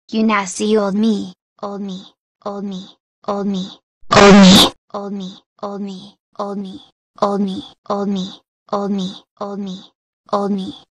You nasty old me, old me, old me, old me, old me, old me, old me, old me, old me, old me, old me, old me, old me.